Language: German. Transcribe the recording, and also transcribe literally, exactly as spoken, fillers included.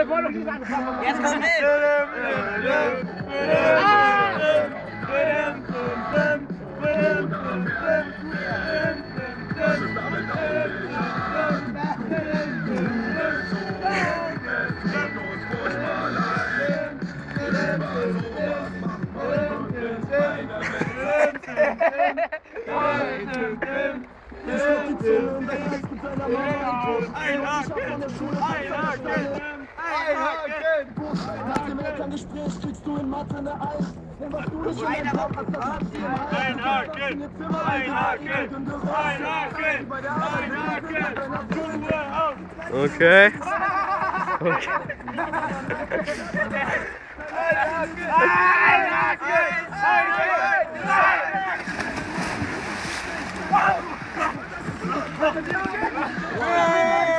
Jetzt komm mit! Nach dem Elterngespräch kriegst du in Mathe eine Eins. Denn was du nicht in deinem Kopf hast, das hast du im Hals. Ein Haken! Ein Haken! Ein Haken! Ein Haken! Okay. Okay. Ein Haken! Ein Haken!